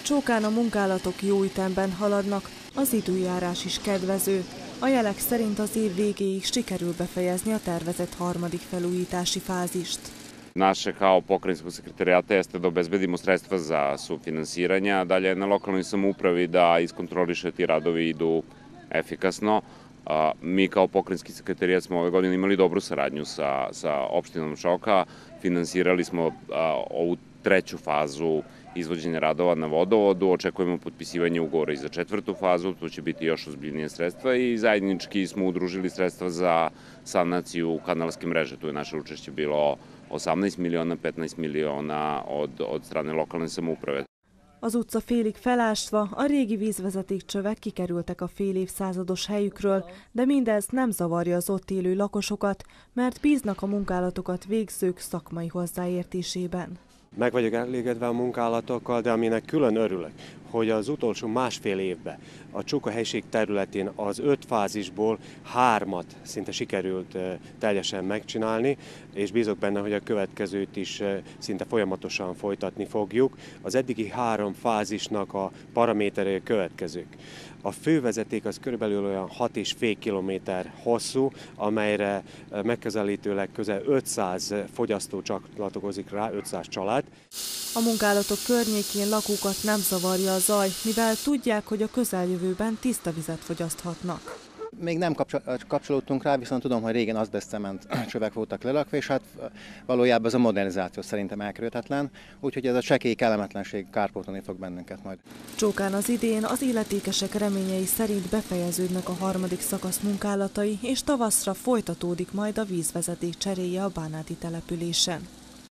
Csókán a munkálatok jó ütemben haladnak, az időjárás is kedvező. A jelek szerint az év végéig sikerül befejezni a tervezett harmadik felújítási fázist. Naše kao pokrajinskog sekretarijata jeste da obezbedimo sredstva za sufinansiranje, a dalje je na lokalnoj samoupravi da iskontroliše ti radovi idu efikasno. Mi kao pokrajinski sekretarijat smo ove godine imali dobru saradnju sa opštinom Čoka. Finansirali smo ovu treću fazu izvođenja radova na vodovodu, očekujemo potpisivanje ugovora i za četvrtu fazu, tu će biti još ozbiljnije sredstva i zajednički smo udružili sredstva za sanaciju kanalske mreže. Tu je naše učešće bilo 18 miliona, 15 miliona od strane lokalne samouprave. Az utca félig felásva, a régi vízvezetékcsövek kikerültek a fél évszázados helyükről, de mindez nem zavarja az ott élő lakosokat, mert bíznak a munkálatokat végzők szakmai hozzáértésében. Meg vagyok elégedve a munkálatokkal, de aminek külön örülök, hogy az utolsó másfél évben a Csóka helység területén az 5 fázisból 3-at szinte sikerült teljesen megcsinálni, és bízok benne, hogy a következőt is szinte folyamatosan folytatni fogjuk. Az eddigi 3 fázisnak a paraméterei következők. A fővezeték az körülbelül olyan 6,5 kilométer hosszú, amelyre megközelítőleg közel 500 fogyasztó csatlakozik rá, 500 család. A munkálatok környékén lakókat nem zavarja a zaj, mivel tudják, hogy a közeljövőben tiszta vizet fogyaszthatnak. Még nem kapcsolódtunk rá, viszont tudom, hogy régen azbeszcement csövek voltak lelakva, és hát valójában ez a modernizáció szerintem elkerülhetetlen, úgyhogy ez a csekély kellemetlenség kárpótolni fog bennünket majd. Csókán az idén az illetékesek reményei szerint befejeződnek a harmadik szakasz munkálatai, és tavaszra folytatódik majd a vízvezeték cseréje a bánáti településen.